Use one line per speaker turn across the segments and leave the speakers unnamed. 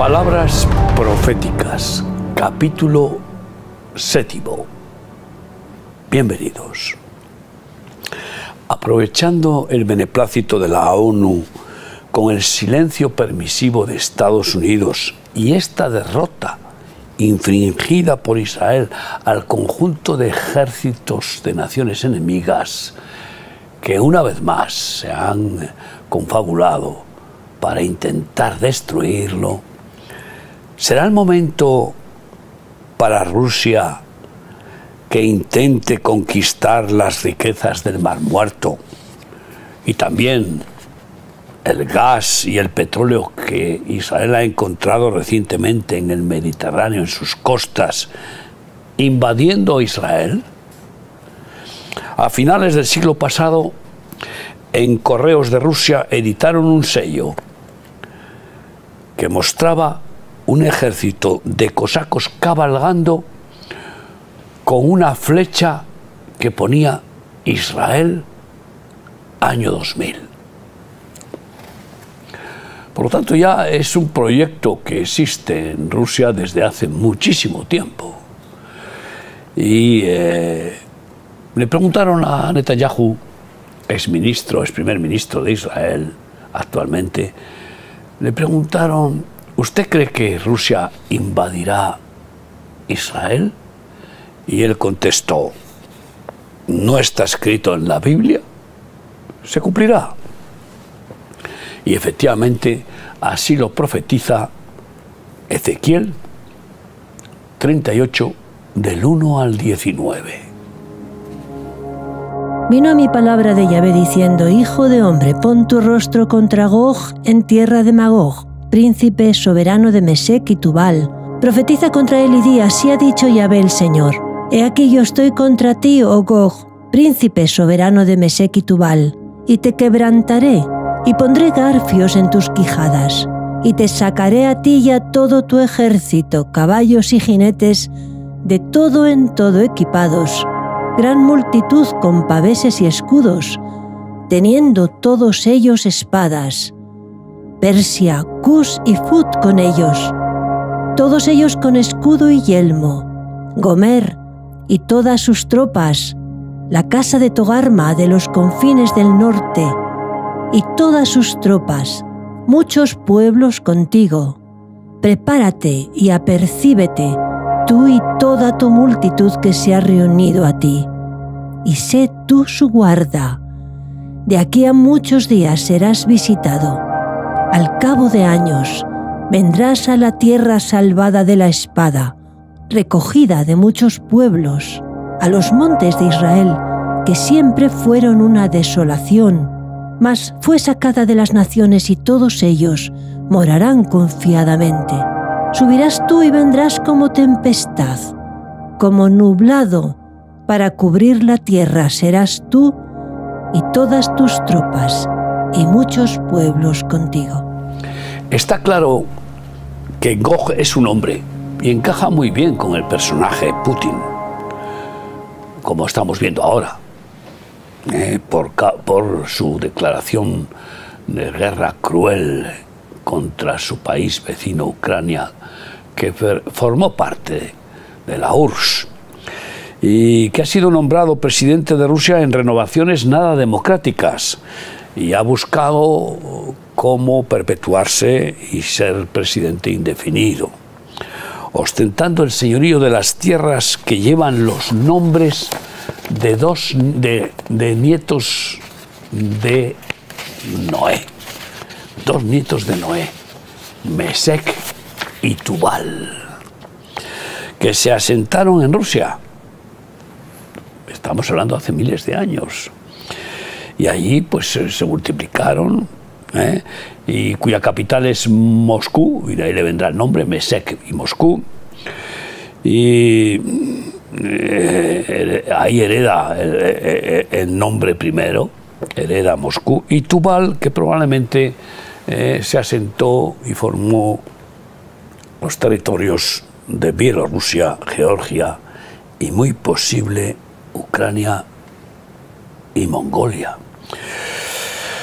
Palabras proféticas, capítulo 7. Bienvenidos. Aprovechando el beneplácito de la ONU con el silencio permisivo de Estados Unidos y esta derrota infringida por Israel al conjunto de ejércitos de naciones enemigas que una vez más se han confabulado para intentar destruirlo, ¿será el momento para Rusia que intente conquistar las riquezas del Mar Muerto y también el gas y el petróleo que Israel ha encontrado recientemente en el Mediterráneo, en sus costas, invadiendo Israel? A finales del siglo pasado, en Correos de Rusia editaron un sello que mostraba un ejército de cosacos cabalgando con una flecha que ponía Israel año 2000. Por lo tanto, ya es un proyecto que existe en Rusia desde hace muchísimo tiempo. Y le preguntaron a Netanyahu, ex primer ministro de Israel actualmente, le preguntaron: ¿usted cree que Rusia invadirá Israel? Y él contestó: no está escrito en la Biblia, se cumplirá. Y efectivamente así lo profetiza Ezequiel 38, del 1 al 19.
Vino a mi palabra de Yahvé diciendo: Hijo de hombre, pon tu rostro contra Gog en tierra de Magog, príncipe soberano de Mesec y Tubal. Profetiza contra él y di: así ha dicho Yahvé el Señor. He aquí yo estoy contra ti, oh Gog, príncipe soberano de Mesec y Tubal, y te quebrantaré, y pondré garfios en tus quijadas, y te sacaré a ti y a todo tu ejército, caballos y jinetes, de todo en todo equipados, gran multitud con paveses y escudos, teniendo todos ellos espadas, Persia, Cus y Fut con ellos, todos ellos con escudo y yelmo, Gomer y todas sus tropas, la casa de Togarma de los confines del norte, y todas sus tropas, muchos pueblos contigo. Prepárate y apercíbete, tú y toda tu multitud que se ha reunido a ti, y sé tú su guarda. De aquí a muchos días serás visitado. Al cabo de años vendrás a la tierra salvada de la espada, recogida de muchos pueblos, a los montes de Israel, que siempre fueron una desolación, mas fue sacada de las naciones y todos ellos morarán confiadamente. Subirás tú y vendrás como tempestad, como nublado, para cubrir la tierra serás tú y todas tus tropas y muchos pueblos contigo.
Está claro que Gog es un hombre y encaja muy bien con el personaje Putin, como estamos viendo ahora, por su declaración de guerra cruel contra su país vecino Ucrania, que formó parte de la URSS y que ha sido nombrado presidente de Rusia en renovaciones nada democráticas y ha buscado cómo perpetuarse y ser presidente indefinido, ostentando el señorío de las tierras que llevan los nombres de nietos de Noé, dos nietos de Noé, Mesec y Tubal, que se asentaron en Rusia. Estamos hablando hace miles de años. Y allí pues se multiplicaron, y cuya capital es Moscú, y de ahí le vendrá el nombre, Mesec y Moscú. Y ahí hereda el nombre primero, hereda Moscú, y Tubal, que probablemente se asentó y formó los territorios de Bielorrusia, Georgia y muy posible Ucrania y Mongolia.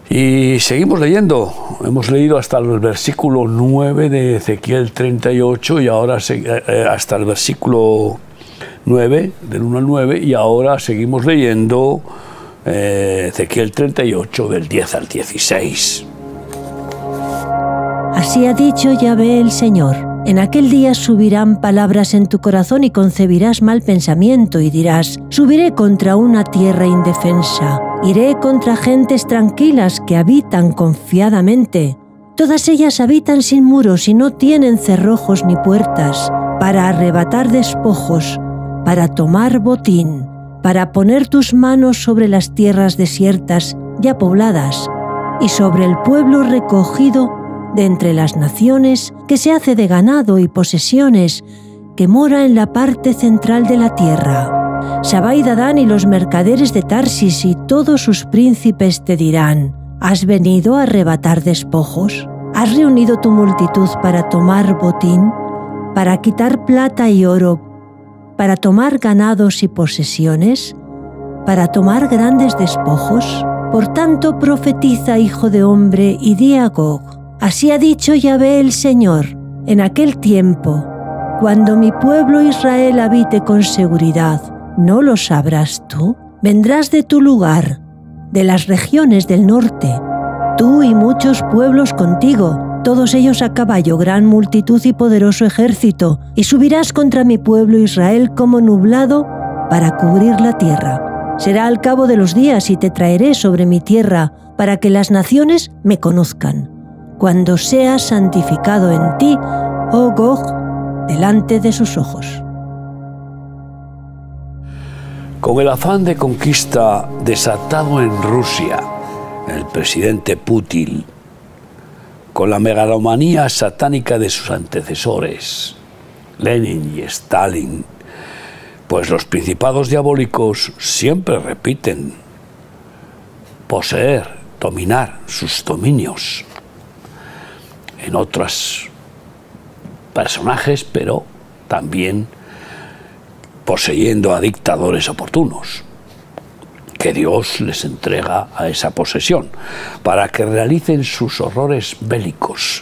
Y seguimos leyendo. Hemos leído hasta el versículo 9 de Ezequiel 38 y ahora hasta el versículo 9, del 1 al 9, y ahora seguimos leyendo Ezequiel 38 del 10 al 16.
Así ha dicho Yahvé el Señor. En aquel día subirán palabras en tu corazón y concebirás mal pensamiento y dirás: subiré contra una tierra indefensa, iré contra gentes tranquilas que habitan confiadamente. Todas ellas habitan sin muros y no tienen cerrojos ni puertas, para arrebatar despojos, para tomar botín, para poner tus manos sobre las tierras desiertas ya pobladas y sobre el pueblo recogido de entre las naciones, que se hace de ganado y posesiones, que mora en la parte central de la tierra. Sabá y Dadán y los mercaderes de Tarsis y todos sus príncipes te dirán: ¿has venido a arrebatar despojos? ¿Has reunido tu multitud para tomar botín? ¿Para quitar plata y oro? ¿Para tomar ganados y posesiones? ¿Para tomar grandes despojos? Por tanto, profetiza, hijo de hombre, y di a Gog: así ha dicho Yahvé el Señor, en aquel tiempo, cuando mi pueblo Israel habite con seguridad, ¿no lo sabrás tú? Vendrás de tu lugar, de las regiones del norte, tú y muchos pueblos contigo, todos ellos a caballo, gran multitud y poderoso ejército, y subirás contra mi pueblo Israel como nublado para cubrir la tierra. Será al cabo de los días y te traeré sobre mi tierra para que las naciones me conozcan, cuando sea santificado en ti, oh Gog, delante de sus ojos.
Con el afán de conquista desatado en Rusia, el presidente Putin, con la megalomanía satánica de sus antecesores, Lenin y Stalin, pues los principados diabólicos siempre repiten: poseer, dominar sus dominios. En otros personajes, pero también poseyendo a dictadores oportunos, que Dios les entrega a esa posesión para que realicen sus horrores bélicos.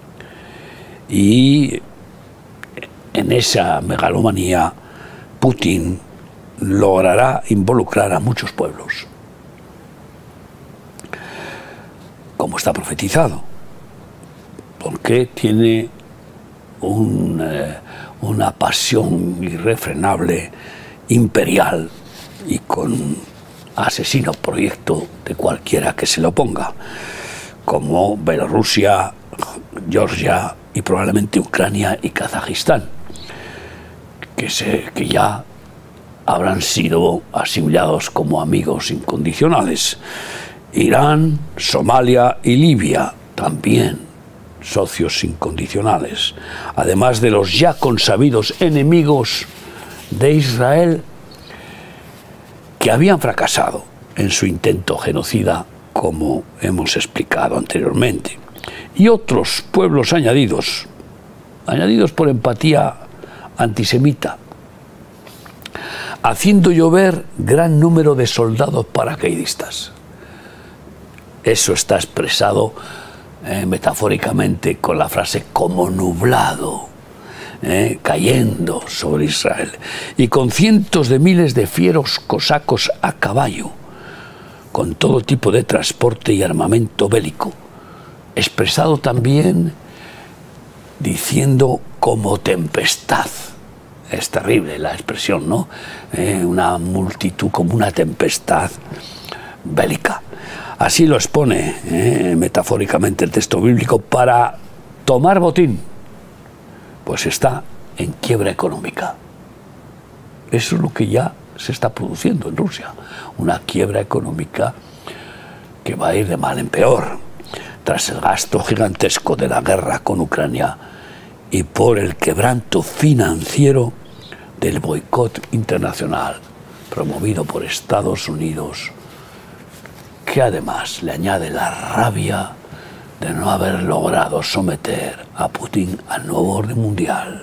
Y en esa megalomanía, Putin logrará involucrar a muchos pueblos, como está profetizado, porque tiene una pasión irrefrenable, imperial, y con asesino proyecto de cualquiera que se lo oponga, como Bielorrusia, Georgia y probablemente Ucrania y Kazajistán, que ya habrán sido asimilados como amigos incondicionales. Irán, Somalia y Libia también socios incondicionales, además de los ya consabidos enemigos de Israel, que habían fracasado en su intento genocida, como hemos explicado anteriormente, y otros pueblos añadidos por empatía antisemita, haciendo llover gran número de soldados paracaidistas. Eso está expresado metafóricamente con la frase como nublado, cayendo sobre Israel, y con cientos de miles de fieros cosacos a caballo, con todo tipo de transporte y armamento bélico, expresado también diciendo como tempestad. Es terrible la expresión, ¿no? Una multitud como una tempestad bélica. Así lo expone metafóricamente el texto bíblico. Para tomar botín, pues está en quiebra económica. Eso es lo que ya se está produciendo en Rusia, una quiebra económica que va a ir de mal en peor, tras el gasto gigantesco de la guerra con Ucrania y por el quebranto financiero del boicot internacional promovido por Estados Unidos, que además le añade la rabia de no haber logrado someter a Putin al nuevo orden mundial.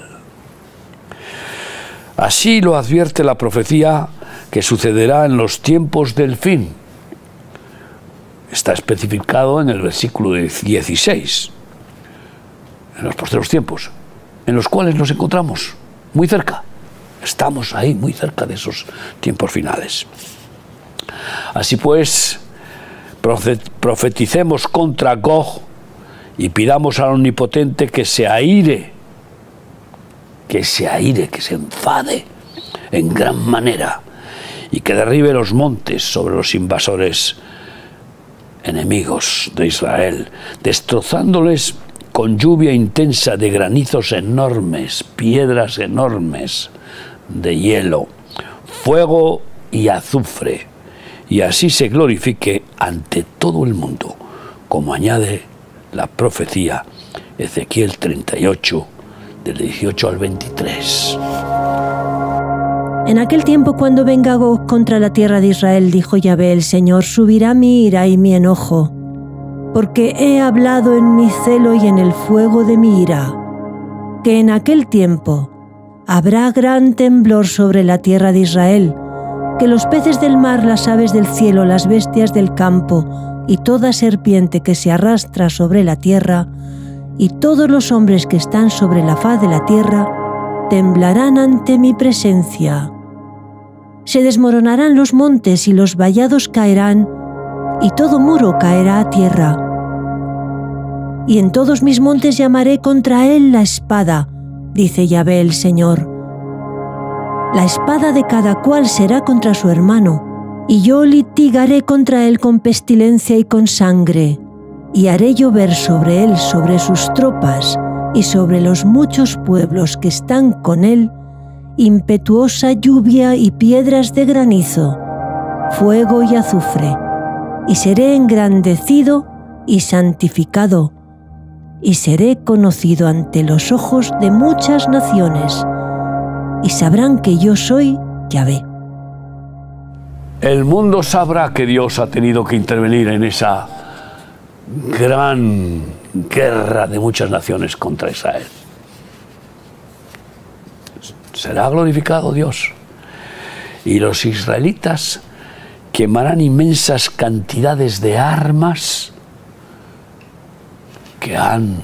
Así lo advierte la profecía que sucederá en los tiempos del fin. está especificado en el versículo 16, en los postreros tiempos, en los cuales nos encontramos muy cerca. Estamos ahí, muy cerca de esos tiempos finales. Así pues, profeticemos contra Gog y pidamos al Omnipotente que se aire, que se enfade en gran manera y que derribe los montes sobre los invasores enemigos de Israel, destrozándoles con lluvia intensa de granizos enormes, piedras enormes de hielo, fuego y azufre, y así se glorifique ante todo el mundo, como añade la profecía Ezequiel 38, del 18 al 23.
En aquel tiempo, cuando venga Gog contra la tierra de Israel, dijo Yahvé el Señor, subirá mi ira y mi enojo, porque he hablado en mi celo y en el fuego de mi ira, que en aquel tiempo habrá gran temblor sobre la tierra de Israel, que los peces del mar, las aves del cielo, las bestias del campo y toda serpiente que se arrastra sobre la tierra, y todos los hombres que están sobre la faz de la tierra, temblarán ante mi presencia. Se desmoronarán los montes y los vallados caerán, y todo muro caerá a tierra. Y en todos mis montes llamaré contra él la espada, dice Yahvé el Señor. La espada de cada cual será contra su hermano, y yo litigaré contra él con pestilencia y con sangre, y haré llover sobre él, sobre sus tropas, y sobre los muchos pueblos que están con él, impetuosa lluvia y piedras de granizo, fuego y azufre, y seré engrandecido y santificado, y seré conocido ante los ojos de muchas naciones, y sabrán que yo soy Yahvé.
El mundo sabrá que Dios ha tenido que intervenir en esa gran guerra de muchas naciones contra Israel. Será glorificado Dios. Y los israelitas quemarán inmensas cantidades de armas que han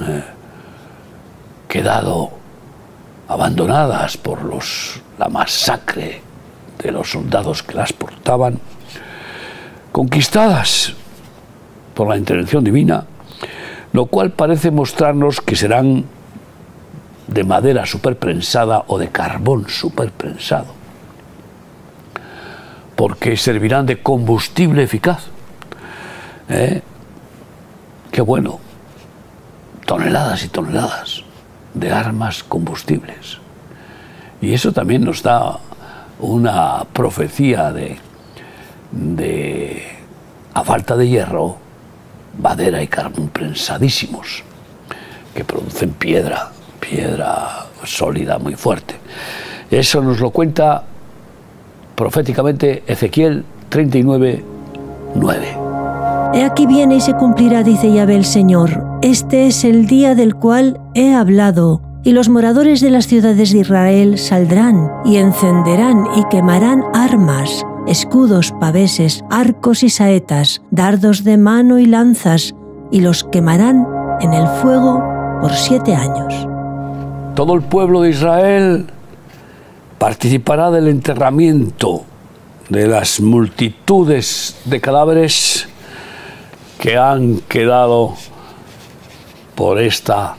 quedado abandonadas por la masacre de los soldados que las portaban, conquistadas por la intervención divina, lo cual parece mostrarnos que serán de madera superprensada o de carbón superprensado, porque servirán de combustible eficaz. Qué bueno, toneladas y toneladas de armas combustibles. Y eso también nos da una profecía de a falta de hierro, madera y carbón prensadísimos, que producen piedra sólida muy fuerte. Eso nos lo cuenta proféticamente Ezequiel 39, 9.
He aquí viene y se cumplirá, dice Yahvé el Señor. Este es el día del cual he hablado, y los moradores de las ciudades de Israel saldrán y encenderán y quemarán armas, escudos, paveses, arcos y saetas, dardos de mano y lanzas, y los quemarán en el fuego por 7 años.
Todo el pueblo de Israel participará del enterramiento de las multitudes de cadáveres que han quedado por esta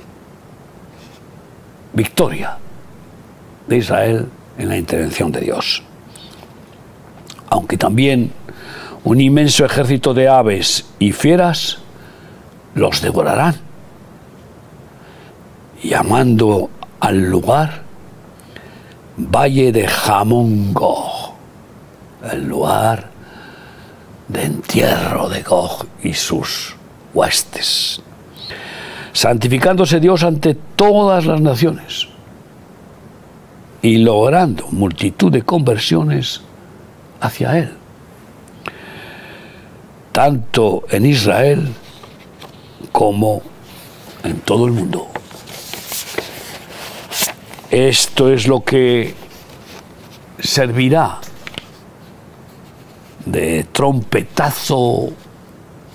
victoria de Israel en la intervención de Dios. Aunque también un inmenso ejército de aves y fieras los devorarán, llamando al lugar Valle de Hamón Gog, el lugar de entierro de Gog y sus huestes, santificándose Dios ante todas las naciones y logrando multitud de conversiones hacia Él, tanto en Israel como en todo el mundo. Esto es lo que servirá de trompetazo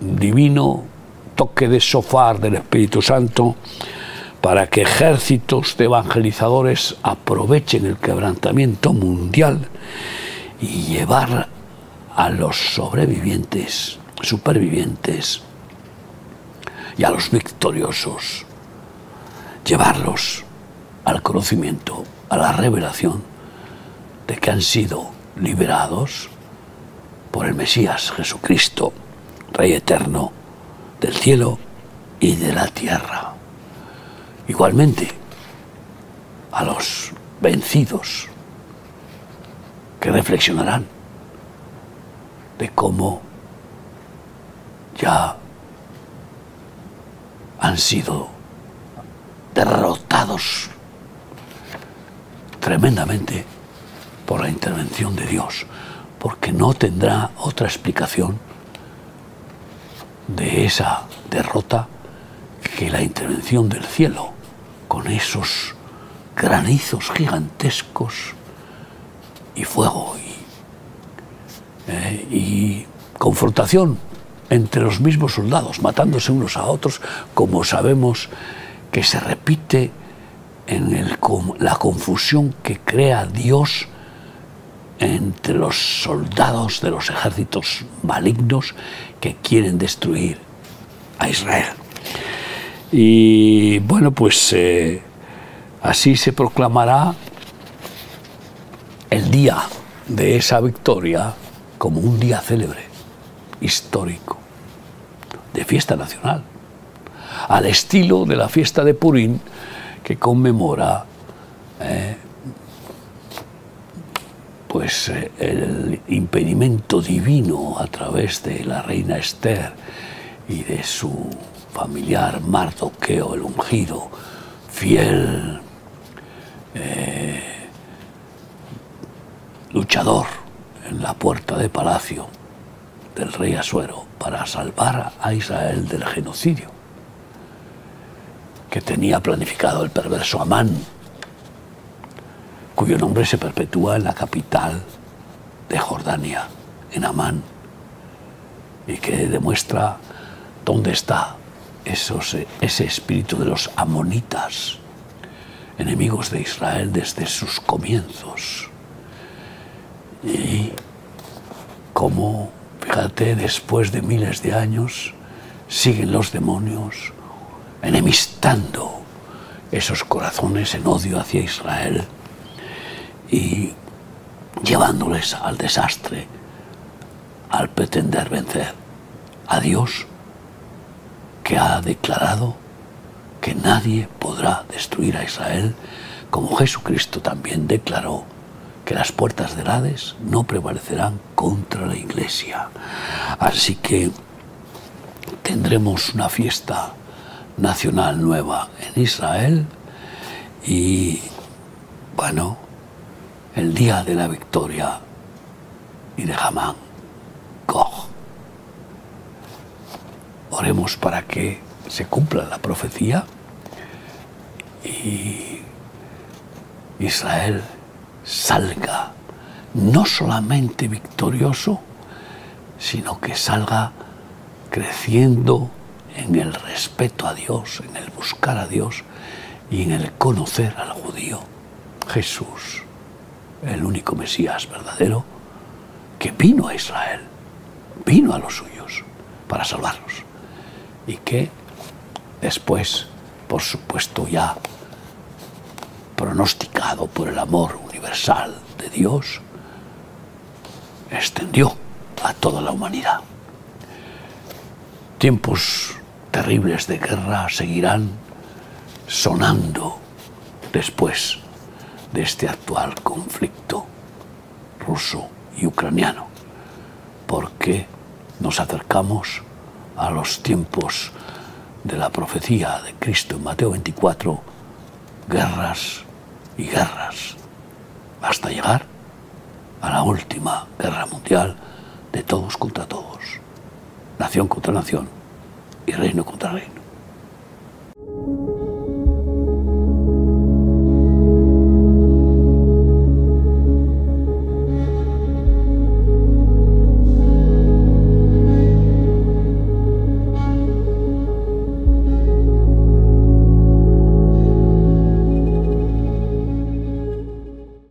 divino toque de shofar del Espíritu Santo para que ejércitos de evangelizadores aprovechen el quebrantamiento mundial y llevar a los sobrevivientes, supervivientes y a los victoriosos, llevarlos al conocimiento, a la revelación de que han sido liberados por el Mesías Jesucristo, Rey eterno del cielo y de la tierra. Igualmente, a los vencidos, que reflexionarán de cómo ya han sido derrotados tremendamente por la intervención de Dios, porque no tendrá otra explicación de esa derrota que la intervención del cielo, con esos granizos gigantescos y fuego y confrontación entre los mismos soldados, matándose unos a otros, como sabemos que se repite en la confusión que crea Dios entre los soldados de los ejércitos malignos que quieren destruir a Israel. Y bueno, pues así se proclamará el día de esa victoria como un día célebre, histórico, de fiesta nacional, al estilo de la fiesta de Purim, que conmemora el impedimento divino a través de la reina Esther y de su familiar Mardoqueo el ungido, fiel luchador en la puerta de palacio del rey Asuero para salvar a Israel del genocidio que tenía planificado el perverso Amán, cuyo nombre se perpetúa en la capital de Jordania, en Amán, y que demuestra dónde está ese espíritu de los amonitas, enemigos de Israel desde sus comienzos. Y cómo, fíjate, después de miles de años, siguen los demonios enemistando esos corazones en odio hacia Israel y llevándoles al desastre al pretender vencer a Dios, que ha declarado que nadie podrá destruir a Israel, como Jesucristo también declaró que las puertas del Hades no prevalecerán contra la Iglesia. Así que tendremos una fiesta nacional nueva en Israel y, bueno, el día de la victoria y de Hamán Gog. Oremos para que se cumpla la profecía y Israel salga no solamente victorioso, sino que salga creciendo en el respeto a Dios, en el buscar a Dios y en el conocer al judío Jesús, el único Mesías verdadero que vino a Israel, vino a los suyos para salvarlos, y que después, por supuesto, ya pronosticado por el amor universal de Dios, extendió a toda la humanidad. Tiempos terribles de guerra seguirán sonando después de este actual conflicto ruso y ucraniano, porque nos acercamos a los tiempos de la profecía de Cristo en Mateo 24, guerras y guerras, hasta llegar a la última guerra mundial de todos contra todos, nación contra nación y reino contra reino.